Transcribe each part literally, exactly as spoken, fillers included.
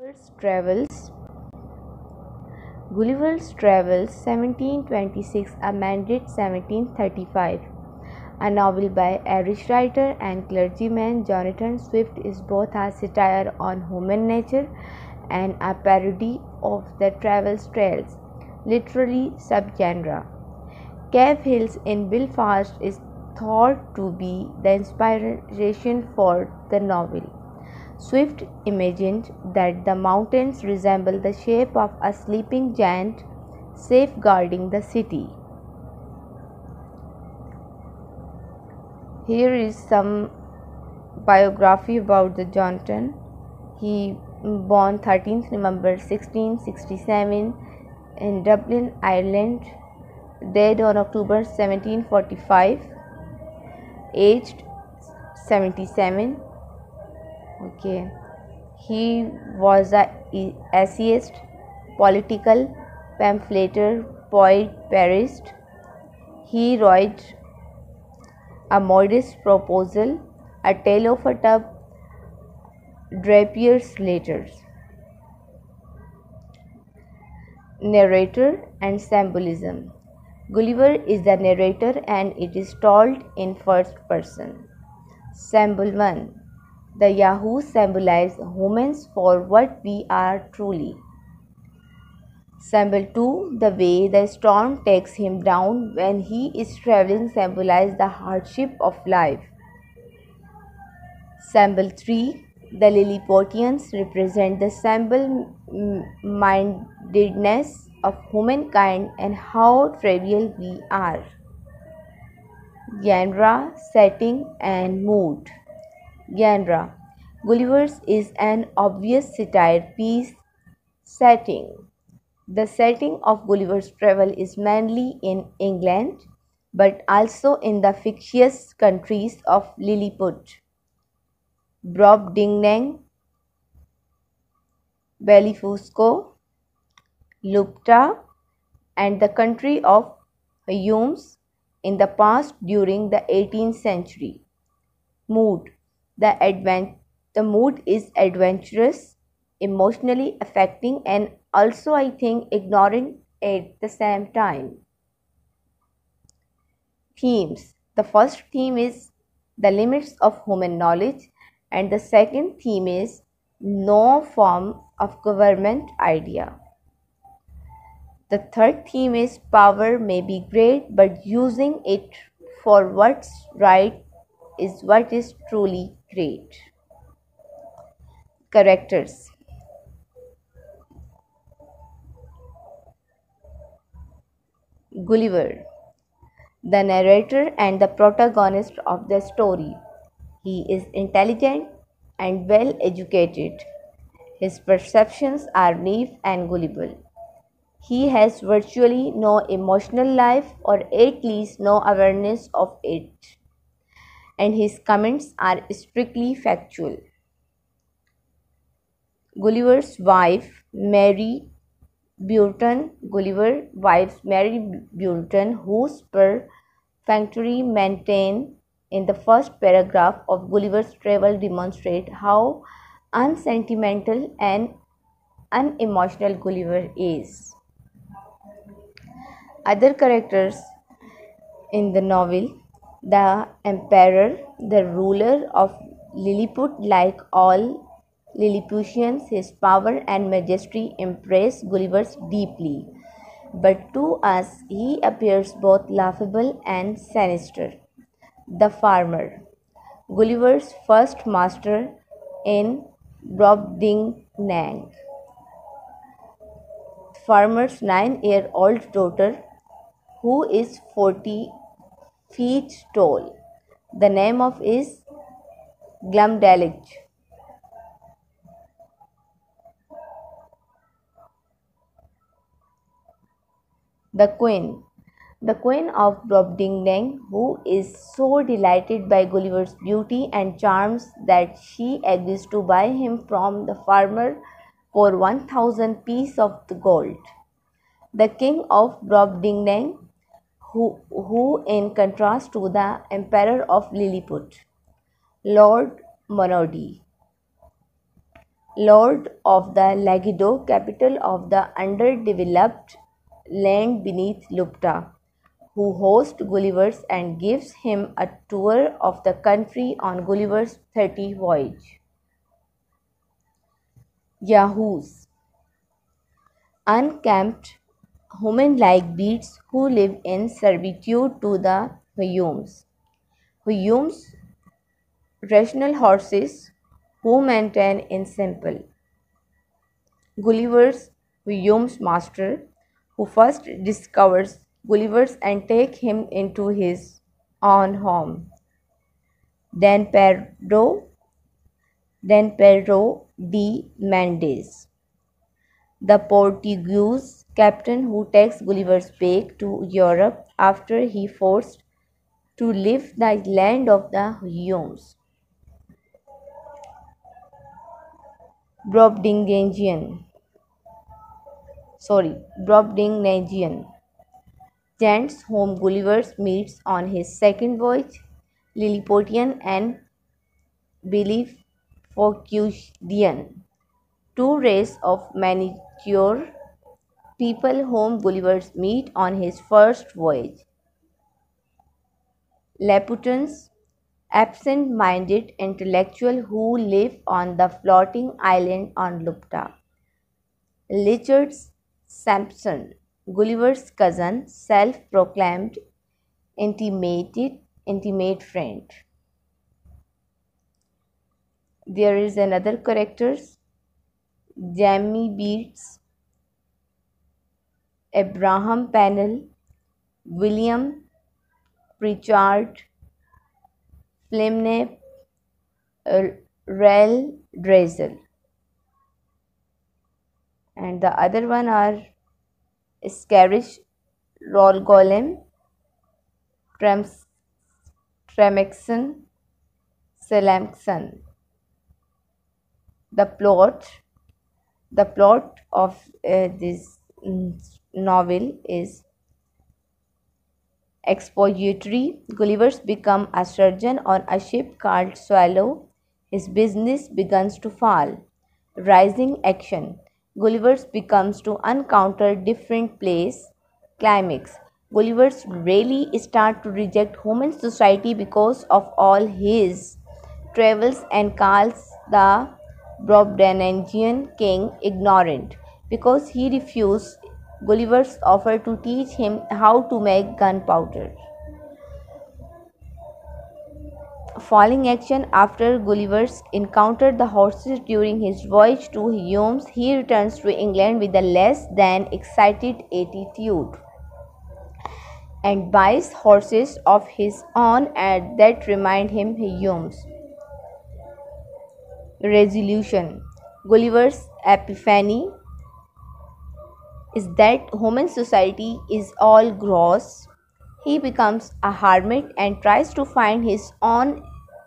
Gulliver's Travels Gulliver's Travels seventeen twenty-six amended seventeen thirty-five. A novel by Irish writer and clergyman Jonathan Swift is both a satire on human nature and a parody of the travel tales literary subgenre. Cave Hills in Belfast is thought to be the inspiration for the novel. Swift imagined that the mountains resemble the shape of a sleeping giant safeguarding the city. Here is some biography about the Jonathan. He born thirteenth November sixteen sixty-seven in Dublin, Ireland, died on October seventeen forty-five, aged seventy-seven. Okay, he was a essayist, political pamphleteer, poet, parist. He wrote A Modest Proposal, A Tale of a Tub, Drapier's Letters. Narrator and symbolism. Gulliver is the narrator and it is told in first person. Symbol one. The Yahoos symbolize humans for what we are truly. Symbol two. The way the storm takes him down when he is traveling symbolize the hardship of life. Symbol three. The Lilliputians represent the simple-mindedness of humankind and how trivial we are. Genre, setting and mood. Genre. Gulliver's is an obvious satire piece. Setting. The setting of Gulliver's travel is mainly in England, but also in the fictitious countries of Lilliput, Brobdingnag, Blefuscu, Lupta, and the country of Humes in the past during the eighteenth century. Mood. The, advent- the mood is adventurous, emotionally affecting, and also, I think, ignoring at the same time. Themes. The first theme is the limits of human knowledge, and the second theme is no form of government idea. The third theme is power may be great, but using it for what's right is what is truly great. Characters. Gulliver, the narrator and the protagonist of the story. He is intelligent and well educated. His perceptions are naive and gullible. He has virtually no emotional life, or at least no awareness of it, and his comments are strictly factual. Gulliver's wife, Mary Burton. Gulliver's wife, Mary Burton, whose perfunctory maintain in the first paragraph of Gulliver's Travel demonstrate how unsentimental and unemotional Gulliver is. Other characters in the novel: the Emperor, the ruler of Lilliput. Like all Lilliputians, his power and majesty impress Gulliver deeply, but to us he appears both laughable and sinister. The Farmer, Gulliver's first master in Brobdingnag. The farmer's nine-year-old daughter, who is forty feet tall. The name of is Glumdalclitch. The Queen, the Queen of Brobdingnag, who is so delighted by Gulliver's beauty and charms that she agrees to buy him from the farmer for one thousand pieces of the gold. The King of Brobdingnag, who, who in contrast to the Emperor of Lilliput, Lord Monody. lord of the Lagido, capital of the underdeveloped land beneath Lupta, who hosts Gulliver's and gives him a tour of the country on Gulliver's thirty voyage. Yahoos, unkempt, human-like beasts who live in servitude to the Huyums. Huyums, rational horses who maintain in simple. Gulliver's Huyum's master, who first discovers Gulliver's and take him into his own home. Dan Pedro, Dan Pedro de Mendes, the Portuguese captain who takes Gulliver's back to Europe after he forced to leave the land of the Huyums. Brobdingnagian, sorry, Brobdingnagian, gents whom Gulliver meets on his second voyage, Lilliputian and Bellifocudian, two races of miniature people whom Gulliver meets on his first voyage. Laputans, absent-minded intellectuals who live on the floating island on Lupta. Richard Sampson, Gulliver's cousin, self-proclaimed intimate, intimate friend. There is another characters, Jamie Beats, Abraham Pennell, William Pritchard, Flimnap, Rel Drazel, and the other one are Scarish, Rolgolem, Trems, Tremexon, Selamxon. The plot, the plot of uh, this novel is expository. Gulliver's become a surgeon on a ship called Swallow. His business begins to fall. Rising action. Gulliver's becomes to encounter different place. Climax. Gulliver's really start to reject human society because of all his travels and calls the Brobdingnagian king ignorant because he refused Gulliver's offer to teach him how to make gunpowder. Falling action. After Gulliver encountered the horses during his voyage to Humes, he returns to England with a less than excited attitude and buys horses of his own and that remind him Humes. Resolution. Gulliver's epiphany is that human society is all gross. He becomes a hermit and tries to find his own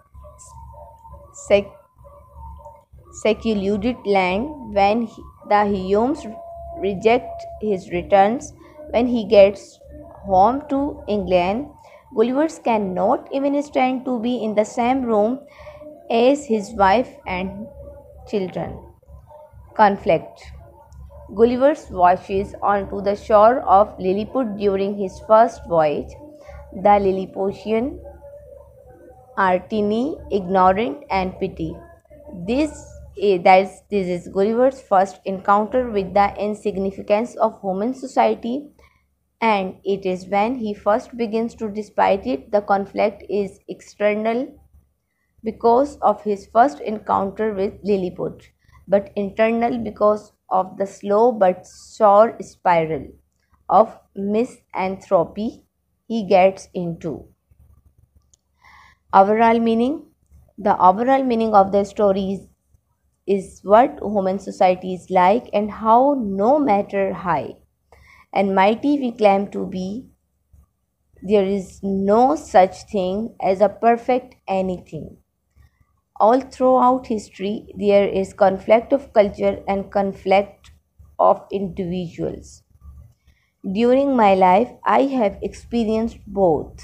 sec- secluded land. When he, the Humes reject his returns, when he gets home to England, Gulliver cannot even stand to be in the same room as his wife and children. Conflict. Gulliver washes onto the shore of Lilliput during his first voyage. The Lilliputian are tiny, ignorant, and petty. This is, this is Gulliver's first encounter with the insignificance of human society, and it is when he first begins to despise it. The conflict is external because of his first encounter with Lilliput, but internal because of the slow but sure spiral of misanthropy he gets into. Overall meaning. The overall meaning of the story is, is what human society is like and how no matter high and mighty we claim to be, there is no such thing as a perfect anything. All throughout history, there is conflict of culture and conflict of individuals. During my life, I have experienced both,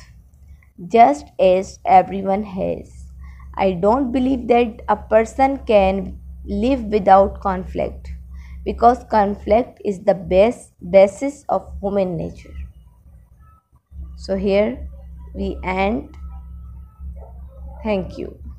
just as everyone has. I don't believe that a person can live without conflict, because conflict is the base basis of human nature. So here we end. Thank you.